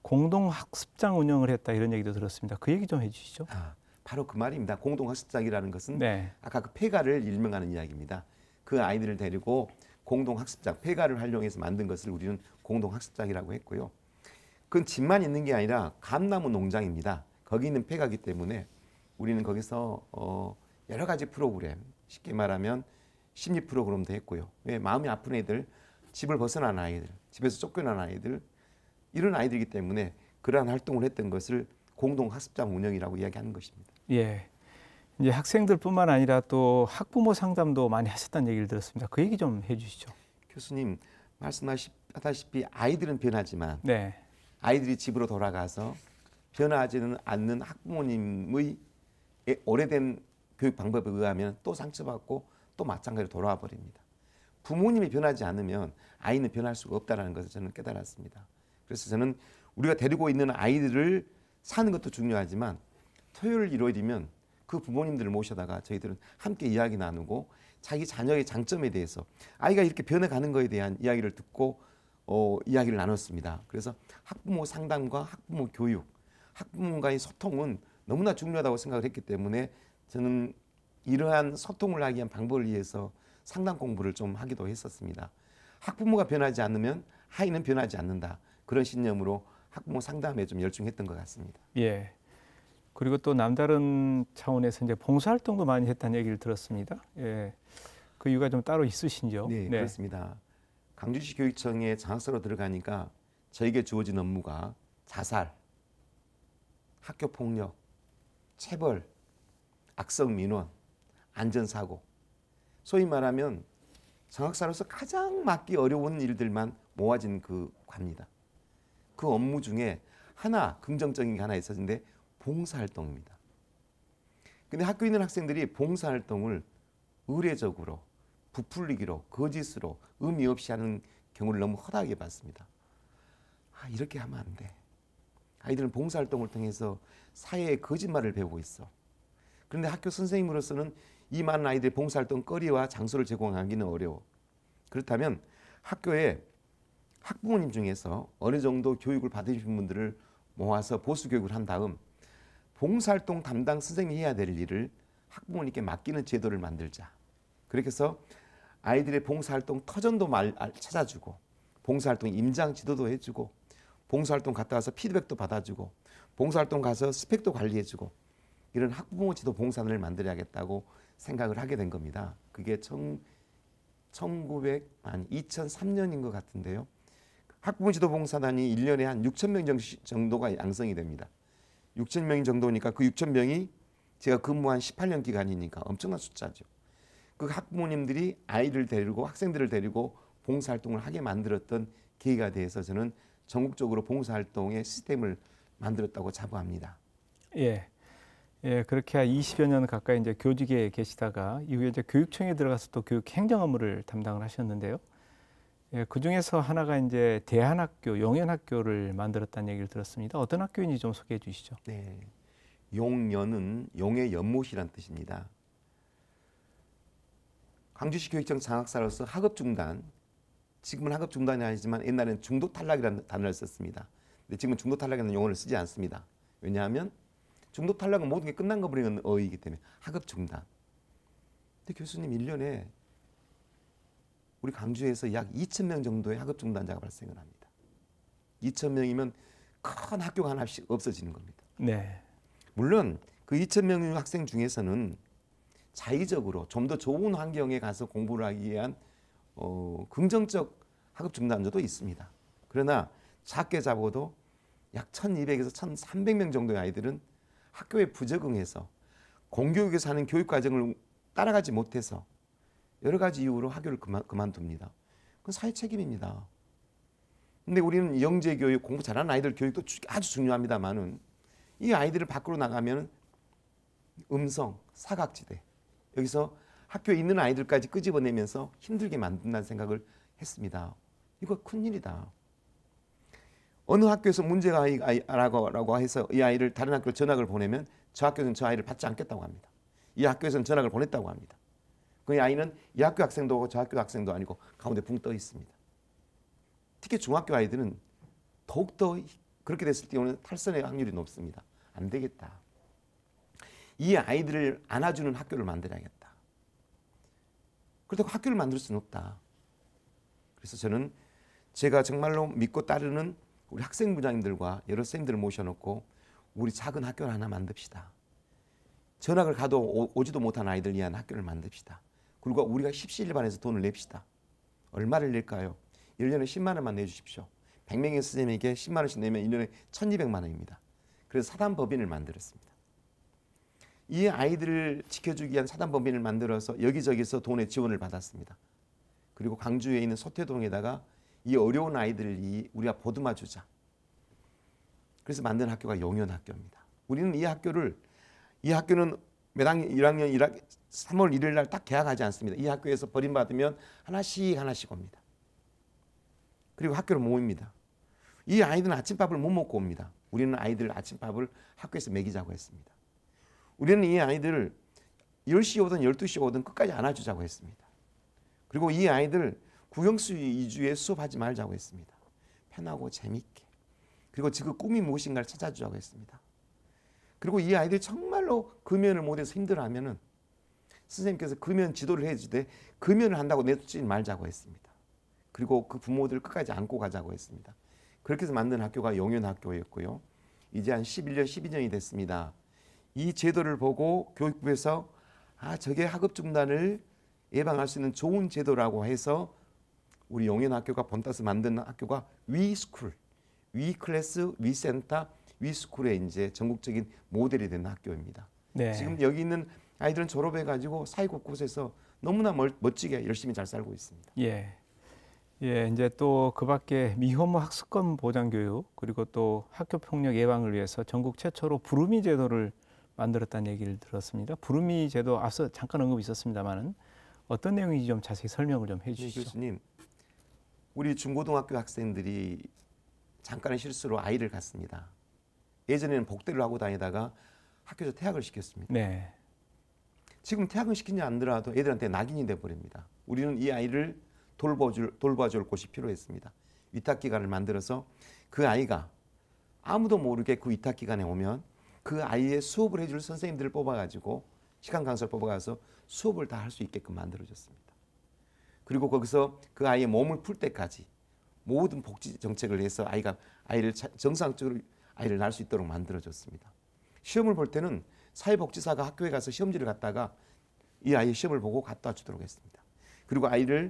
공동학습장 운영을 했다 이런 얘기도 들었습니다. 그 얘기 좀 해주시죠. 아, 바로 그 말입니다. 공동학습장이라는 것은 네. 아까 그 폐가를 일명하는 이야기입니다. 그 아이들을 데리고 공동학습장, 폐가를 활용해서 만든 것을 우리는 공동학습장이라고 했고요. 그건 집만 있는 게 아니라 감나무 농장입니다. 거기 있는 폐가기 때문에 우리는 거기서 어, 여러 가지 프로그램, 쉽게 말하면 심리 프로그램도 했고요. 왜 마음이 아픈 애들, 집을 벗어난 아이들, 집에서 쫓겨난 아이들 이런 아이들이기 때문에 그러한 활동을 했던 것을 공동학습장 운영이라고 이야기하는 것입니다. 예. 이제 학생들뿐만 아니라 또 학부모 상담도 많이 하셨다는 얘기를 들었습니다. 그 얘기 좀 해주시죠. 교수님 말씀하셨다시피 아이들은 변하지만 네. 아이들이 집으로 돌아가서 변하지는 않는 학부모님의 오래된 교육 방법에 의하면 또 상처받고 또 마찬가지로 돌아와 버립니다. 부모님이 변하지 않으면 아이는 변할 수가 없다는 것을 저는 깨달았습니다. 그래서 저는 우리가 데리고 있는 아이들을 사는 것도 중요하지만 토요일 일요일이면 그 부모님들을 모셔다가 저희들은 함께 이야기 나누고 자기 자녀의 장점에 대해서 아이가 이렇게 변해가는 것에 대한 이야기를 듣고 어, 이야기를 나눴습니다. 그래서 학부모 상담과 학부모 교육, 학부모과의 소통은 너무나 중요하다고 생각을 했기 때문에 저는 이러한 소통을 하기 위한 방법을 위해서 상담 공부를 좀 하기도 했었습니다. 학부모가 변하지 않으면 아이는 변하지 않는다. 그런 신념으로 학부모 상담에 좀 열중했던 것 같습니다. 예. 그리고 또 남다른 차원에서 이제 봉사활동도 많이 했다는 얘기를 들었습니다. 예. 그 이유가 좀 따로 있으신지요? 네, 네. 그렇습니다. 강주시 교육청에 장학사로 들어가니까 저에게 주어진 업무가 자살, 학교 폭력, 체벌, 악성 민원, 안전사고, 소위 말하면 정학사로서 가장 맡기 어려운 일들만 모아진 그 과입니다. 그 업무 중에 하나 긍정적인 게 하나 있었는데 봉사활동입니다. 근데 학교에 있는 학생들이 봉사활동을 의례적으로, 부풀리기로, 거짓으로, 의미 없이 하는 경우를 너무 허다하게 봤습니다. 아, 이렇게 하면 안 돼. 아이들은 봉사활동을 통해서 사회의 거짓말을 배우고 있어. 그런데 학교 선생님으로서는 이 많은 아이들의 봉사활동 거리와 장소를 제공하기는 어려워. 그렇다면 학교에 학부모님 중에서 어느 정도 교육을 받으신 분들을 모아서 보수 교육을 한 다음 봉사활동 담당 선생님이 해야 될 일을 학부모님께 맡기는 제도를 만들자. 그렇게 해서 아이들의 봉사활동 터전도 말, 찾아주고 봉사활동 임장 지도도 해주고 봉사활동 갔다 와서 피드백도 받아주고 봉사활동 가서 스펙도 관리해주고 이런 학부모 지도 봉사단을 만들어야겠다고 생각을 하게 된 겁니다. 그게 천구백, 아니 이천삼 년인 것 같은데요. 학부모 지도 봉사단이 일 년에 한 육천 명 정도가 양성이 됩니다. 육천 명 정도니까 그 육천 명이 제가 근무한 십팔 년 기간이니까 엄청난 숫자죠. 그 학부모님들이 아이를 데리고 학생들을 데리고 봉사활동을 하게 만들었던 계기가 돼서 저는 전국적으로 봉사활동의 시스템을 만들었다고 자부합니다. 예, 예, 그렇게 한 이십여 년 가까이 이제 교직에 계시다가 이후에 이제 교육청에 들어가서 또 교육 행정 업무를 담당을 하셨는데요. 예, 그 중에서 하나가 이제 대한학교, 용연학교를 만들었다는 얘기를 들었습니다. 어떤 학교인지 좀 소개해 주시죠. 네, 용연은 용의 연못이란 뜻입니다. 광주시 교육청 장학사로서 학업 중단, 지금은 학업 중단이 아니지만 옛날에는 중도 탈락이라는 단어를 썼습니다. 근데 지금은 중도 탈락이라는 용어를 쓰지 않습니다. 왜냐하면 중도 탈락은 모든 게 끝난 거 버리는 어휘이기 때문에 학업 중단. 근데 교수님 일 년에 우리 광주에서 약 이천 명 정도의 학업 중단자가 발생을 합니다. 이천 명이면 큰 학교가 하나씩 없어지는 겁니다. 네. 물론 그 이천 명 학생 중에서는 자의적으로 좀 더 좋은 환경에 가서 공부를 하기 위한 어, 긍정적 학업 중단자도 있습니다. 그러나 작게 잡아도 약 천이백에서 천삼백 명 정도의 아이들은 학교에 부적응해서 공교육에서 하는 교육 과정을 따라가지 못해서 여러 가지 이유로 학교를 그만, 그만둡니다. 그건 사회 책임입니다. 근데 우리는 영재 교육, 공부 잘하는 아이들 교육도 아주 중요합니다만은 이 아이들을 밖으로 나가면 음성, 사각지대 여기서 학교에 있는 아이들까지 끄집어내면서 힘들게 만든다는 생각을 했습니다. 이거 큰일이다. 어느 학교에서 문제가 아이라고 해서 이 아이를 다른 학교로 전학을 보내면 저 학교에서는 저 아이를 받지 않겠다고 합니다. 이 학교에서는 전학을 보냈다고 합니다. 그 아이는 이 학교 학생도 저 학교 학생도 아니고 가운데 붕 떠 있습니다. 특히 중학교 아이들은 더욱더 그렇게 됐을 경우는 탈선의 확률이 높습니다. 안 되겠다. 이 아이들을 안아주는 학교를 만들어야겠다. 그렇다고 학교를 만들 수는 없다. 그래서 저는 제가 정말로 믿고 따르는 우리 학생부장님들과 여러 선생님들을 모셔놓고 우리 작은 학교를 하나 만듭시다. 전학을 가도 오, 오지도 못한 아이들 위한 학교를 만듭시다. 그리고 우리가 십시일반에서 돈을 냅시다. 얼마를 낼까요? 일 년에 십만 원만 내주십시오. 백 명의 선생님에게 십만 원씩 내면 일 년에 천이백만 원입니다. 그래서 사단법인을 만들었습니다. 이 아이들을 지켜주기 위한 사단법인을 만들어서 여기저기서 돈의 지원을 받았습니다. 그리고 광주에 있는 소태동에다가 이 어려운 아이들을 우리가 보듬어 주자. 그래서 만든 학교가 용연학교입니다. 우리는 이 학교를 이 학교는 몇 학년, 일 학년 삼월 일일 날 딱 개학하지 않습니다. 이 학교에서 버림받으면 하나씩 하나씩 옵니다. 그리고 학교를 모입니다. 이 아이들은 아침밥을 못 먹고 옵니다. 우리는 아이들 아침밥을 학교에서 먹이자고 했습니다. 우리는 이 아이들을 열 시에 오든 열두 시에 오든 끝까지 안아주자고 했습니다. 그리고 이 아이들 국영수 위주의 수업하지 말자고 했습니다. 편하고 재밌게. 그리고 지금 꿈이 무엇인가를 찾아주자고 했습니다. 그리고 이 아이들이 정말로 금연을 못해서 힘들어하면은 선생님께서 금연 지도를 해주되 금연을 한다고 내쫓지 말자고 했습니다. 그리고 그 부모들을 끝까지 안고 가자고 했습니다. 그렇게 해서 만든 학교가 용연학교였고요. 이제 한 십일 년, 십이 년이 됐습니다. 이 제도를 보고 교육부에서 아 저게 학업 중단을 예방할 수 있는 좋은 제도라고 해서 우리 용연학교가 본따서 만든 학교가 위스쿨, 위클래스, 위센터, 위스쿨의 이제 전국적인 모델이 되는 학교입니다. 네. 지금 여기 있는 아이들은 졸업해가지고 사회 곳곳에서 너무나 멀, 멋지게 열심히 잘 살고 있습니다. 예. 예, 이제 또 그밖에 미혼모 학습권 보장 교육 그리고 또 학교 폭력 예방을 위해서 전국 최초로 부르미 제도를 만들었다는 얘기를 들었습니다. 부르미 제도 앞서 잠깐 언급이 있었습니다만은 어떤 내용인지 좀 자세히 설명을 좀 네, 해주시죠. 교수님, 우리 중고등학교 학생들이 잠깐의 실수로 아이를 갖습니다. 예전에는 복대를 하고 다니다가 학교에서 퇴학을 시켰습니다. 네. 지금 퇴학을 시키지 않더라도 애들한테 낙인이 돼버립니다. 우리는 이 아이를 돌봐줄, 돌봐줄 곳이 필요했습니다. 위탁기관을 만들어서 그 아이가 아무도 모르게 그 위탁기관에 오면 그 아이의 수업을 해줄 선생님들을 뽑아가지고 시간 강사를 뽑아가서 수업을 다 할 수 있게끔 만들어줬습니다. 그리고 거기서 그 아이의 몸을 풀 때까지 모든 복지 정책을 해서 아이가 아이를 정상적으로 아이를 낳을 수 있도록 만들어줬습니다. 시험을 볼 때는 사회복지사가 학교에 가서 시험지를 갖다가 이 아이의 시험을 보고 갖다 주도록 했습니다. 그리고 아이를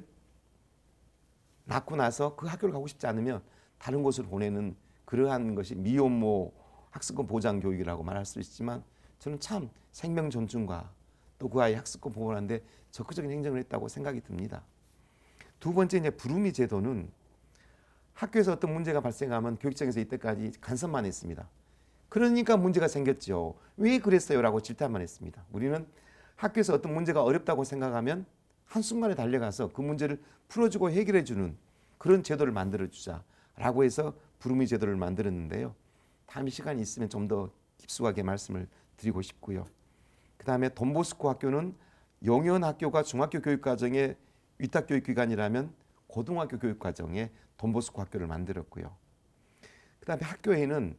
낳고 나서 그 학교를 가고 싶지 않으면 다른 곳으로 보내는 그러한 것이 미혼모 학습권 보장 교육이라고 말할 수 있지만 저는 참 생명 존중과 또 그 아이 학습권 보호하는데 적극적인 행정을 했다고 생각이 듭니다. 두 번째 이제 부르미 제도는 학교에서 어떤 문제가 발생하면 교육청에서 이때까지 간섭만 했습니다. 그러니까 문제가 생겼죠. 왜 그랬어요? 라고 질타만 했습니다. 우리는 학교에서 어떤 문제가 어렵다고 생각하면 한순간에 달려가서 그 문제를 풀어주고 해결해주는 그런 제도를 만들어주자라고 해서 부르미 제도를 만들었는데요. 다음에 시간이 있으면 좀 더 깊숙하게 말씀을 드리고 싶고요. 그 다음에 돈보스코 학교는 용현 학교가 중학교 교육과정의 위탁교육기관이라면 고등학교 교육과정에 돈보스코 학교를 만들었고요. 그 다음에 학교에는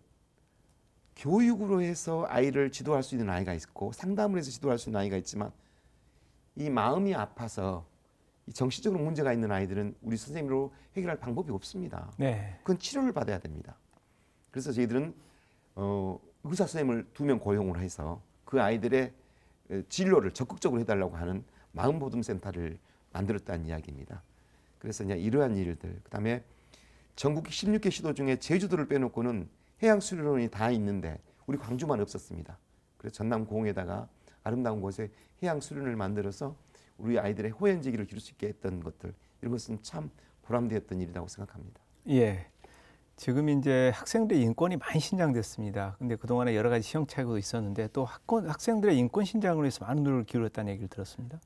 교육으로 해서 아이를 지도할 수 있는 아이가 있고 상담을 해서 지도할 수 있는 아이가 있지만 이 마음이 아파서 이 정신적으로 문제가 있는 아이들은 우리 선생님으로 해결할 방법이 없습니다. 네. 그건 치료를 받아야 됩니다. 그래서 저희들은 어, 의사 선생님을 두 명 고용을 해서 그 아이들의 진료를 적극적으로 해달라고 하는 마음보듬센터를 만들었다는 이야기입니다. 그래서 이제 이러한 일들, 그 다음에 전국 십육 개 시도 중에 제주도를 빼놓고는 해양수련원이 다 있는데 우리 광주만 없었습니다. 그래서 전남 공에다가 아름다운 곳에 해양수련을 만들어서 우리 아이들의 호연지기를 기를 수 있게 했던 것들, 이런 것은 참 보람되었던 일이라고 생각합니다. 예. 지금 이제 학생들의 인권이 많이 신장됐습니다. 근데 그동안에 여러 가지 시행착오도 있었는데 또 학권, 학생들의 인권 신장을 위해서 많은 노력을 기울였다는 얘기를 들었습니다.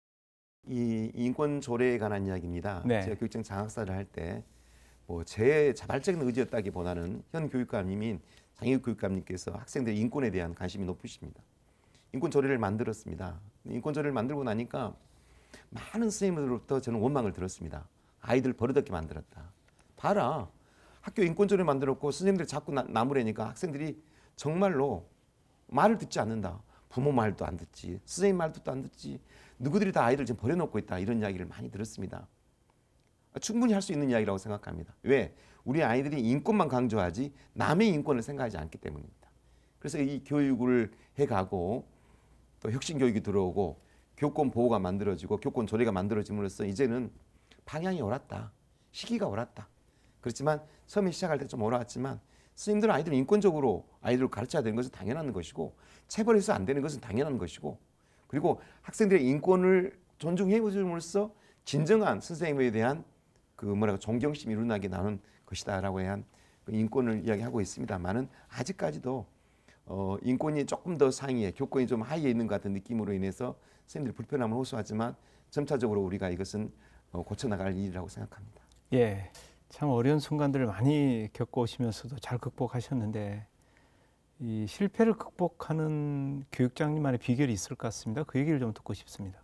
이 인권 조례에 관한 이야기입니다. 네. 제가 교육청 장학사를 할 때 뭐 제 자발적인 의지였다기보다는 현 교육감님인 장혁 교육감님께서 학생들의 인권에 대한 관심이 높으십니다. 인권 조례를 만들었습니다. 인권 조례를 만들고 나니까 많은 선생님들로부터 저는 원망을 들었습니다. 아이들 버릇없게 만들었다. 봐라. 학교 인권 조례 만들었고 선생님들 자꾸 나, 나무래니까 학생들이 정말로 말을 듣지 않는다. 부모 말도 안 듣지. 선생님 말도 또 안 듣지. 누구들이 다 아이들 지금 버려놓고 있다. 이런 이야기를 많이 들었습니다. 충분히 할 수 있는 이야기라고 생각합니다. 왜? 우리 아이들이 인권만 강조하지 남의 인권을 생각하지 않기 때문입니다. 그래서 이 교육을 해가고 또 혁신 교육이 들어오고 교권 보호가 만들어지고 교권 조례가 만들어짐으로써 이제는 방향이 옳았다. 시기가 옳았다. 그렇지만 처음에 시작할 때 좀 어려웠지만 선생님들은 아이들 인권적으로 아이들을 가르쳐야 되는 것은 당연한 것이고 체벌해서 안 되는 것은 당연한 것이고 그리고 학생들의 인권을 존중해 줌으로써 진정한 선생님에 대한 그 뭐라고 존경심이 일어나게 나는 것이다라고 한 그 인권을 이야기하고 있습니다만은 아직까지도 어, 인권이 조금 더 상위에 교권이 좀 하위에 있는 것 같은 느낌으로 인해서 선생님들이 불편함을 호소하지만 점차적으로 우리가 이것은 어, 고쳐나갈 일이라고 생각합니다. 예. 참 어려운 순간들을 많이 겪어오시면서도 잘 극복하셨는데 이 실패를 극복하는 교육장님만의 비결이 있을 것 같습니다. 그 얘기를 좀 듣고 싶습니다.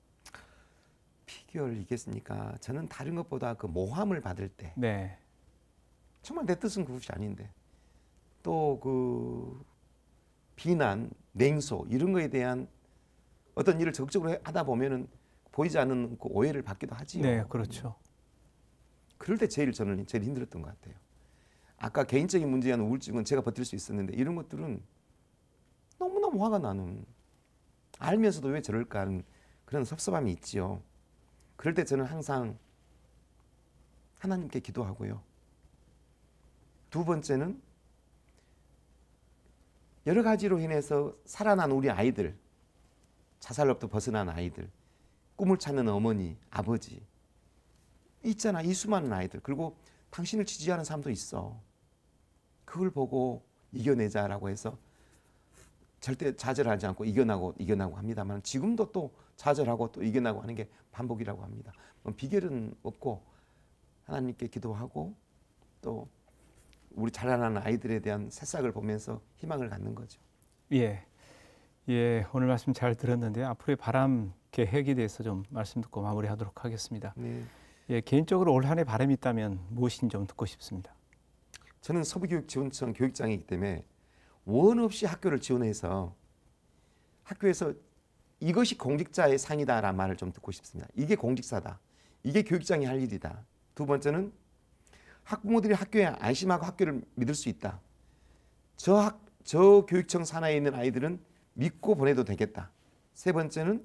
비결이겠습니까? 저는 다른 것보다 그 모함을 받을 때 네. 정말 내 뜻은 그것이 아닌데 또 그 비난, 냉소 이런 거에 대한 어떤 일을 적극적으로 하다 보면은 보이지 않는 그 오해를 받기도 하지요. 네, 그렇죠. 그럴 때 제일 저는 제일 힘들었던 것 같아요. 아까 개인적인 문제에 대한 우울증은 제가 버틸 수 있었는데 이런 것들은 너무너무 화가 나는 알면서도 왜 저럴까 하는 그런 섭섭함이 있지요. 그럴 때 저는 항상 하나님께 기도하고요. 두 번째는 여러 가지로 인해서 살아난 우리 아이들, 자살로부터 벗어난 아이들, 꿈을 찾는 어머니, 아버지 있잖아. 이 수많은 아이들. 그리고 당신을 지지하는 사람도 있어. 그걸 보고 이겨내자라고 해서 절대 좌절하지 않고 이겨나고 이겨나고 합니다만 지금도 또 좌절하고 또 이겨나고 하는 게 반복이라고 합니다. 비결은 없고 하나님께 기도하고 또 우리 자라나는 아이들에 대한 새싹을 보면서 희망을 갖는 거죠. 예, 예, 오늘 말씀 잘 들었는데 앞으로의 바람 계획에 대해서 좀 말씀 듣고 마무리하도록 하겠습니다. 네. 예, 개인적으로 올 한 해 바람이 있다면 무엇인지 좀 듣고 싶습니다. 저는 서부교육지원청 교육장이기 때문에 원 없이 학교를 지원해서 학교에서 이것이 공직자의 상이다라는 말을 좀 듣고 싶습니다. 이게 공직사다. 이게 교육장이 할 일이다. 두 번째는 학부모들이 학교에 안심하고 학교를 믿을 수 있다. 저, 학, 저 교육청 산하에 있는 아이들은 믿고 보내도 되겠다. 세 번째는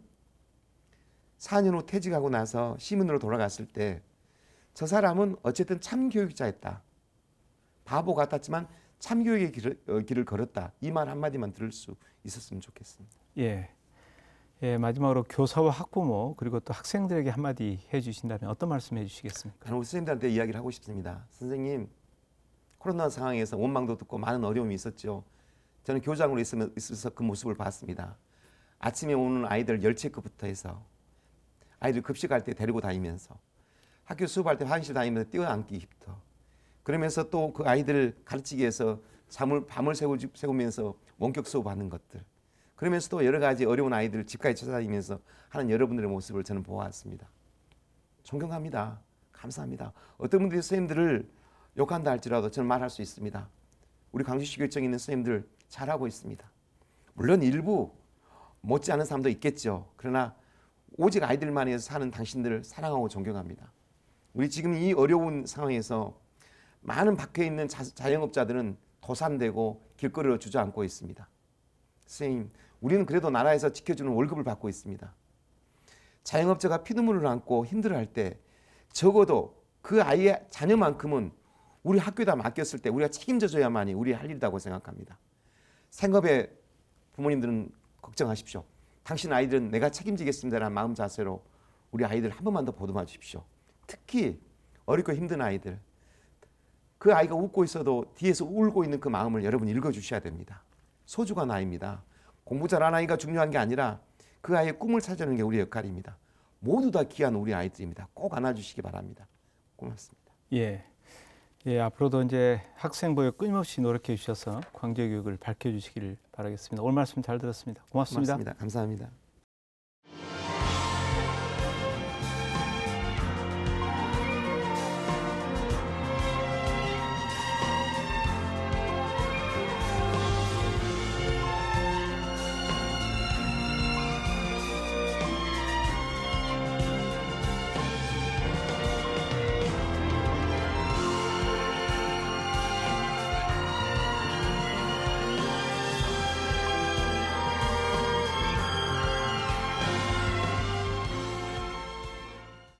사 년 후 퇴직하고 나서 시민으로 돌아갔을 때 저 사람은 어쨌든 참교육자였다. 바보 같았지만 참교육의 길을, 어, 길을 걸었다. 이 말 한마디만 들을 수 있었으면 좋겠습니다. 예, 예, 마지막으로 교사와 학부모 그리고 또 학생들에게 한마디 해주신다면 어떤 말씀 해주시겠습니까? 저는 우리 선생님들한테 이야기를 하고 싶습니다. 선생님, 코로나 상황에서 원망도 듣고 많은 어려움이 있었죠. 저는 교장으로 있으면, 있어서 그 모습을 봤습니다. 아침에 오는 아이들 열 체크부터 해서 아이들 급식할 때 데리고 다니면서 학교 수업할 때 화장실 다니면서 뛰어앉기부터 그러면서 또 그 아이들 가르치기 위해서 잠을 밤을 새우, 새우면서 원격 수업하는 것들 그러면서 또 여러 가지 어려운 아이들 집까지 찾아다니면서 하는 여러분들의 모습을 저는 보아왔습니다. 존경합니다. 감사합니다. 어떤 분들이 선생님들을 욕한다 할지라도 저는 말할 수 있습니다. 우리 광주시 교육청에 있는 선생님들 잘하고 있습니다. 물론 일부 못지않은 사람도 있겠죠. 그러나 오직 아이들만 위해서 사는 당신들을 사랑하고 존경합니다. 우리 지금 이 어려운 상황에서 많은 밖에 있는 자, 자영업자들은 도산되고 길거리로 주저앉고 있습니다. 선생님, 우리는 그래도 나라에서 지켜주는 월급을 받고 있습니다. 자영업자가 피눈물을 안고 힘들어할 때 적어도 그 아이의 자녀만큼은 우리 학교에다 맡겼을 때 우리가 책임져줘야만이 우리 할 일이라고 생각합니다. 생업의 부모님들은 걱정하십시오. 당신 아이들은 내가 책임지겠습니다라는 마음 자세로 우리 아이들 한 번만 더 보듬어 주십시오. 특히 어렵고 힘든 아이들. 그 아이가 웃고 있어도 뒤에서 울고 있는 그 마음을 여러분 읽어주셔야 됩니다. 소중한 아이입니다. 공부 잘하는 아이가 중요한 게 아니라 그 아이의 꿈을 찾아내는 게 우리의 역할입니다. 모두 다 귀한 우리 아이들입니다. 꼭 안아주시기 바랍니다. 고맙습니다. 예, 예, 앞으로도 이제 학생부에 끊임없이 노력해 주셔서 광주교육을 밝혀주시기를 바라겠습니다. 오늘 말씀 잘 들었습니다. 고맙습니다. 고맙습니다. 감사합니다.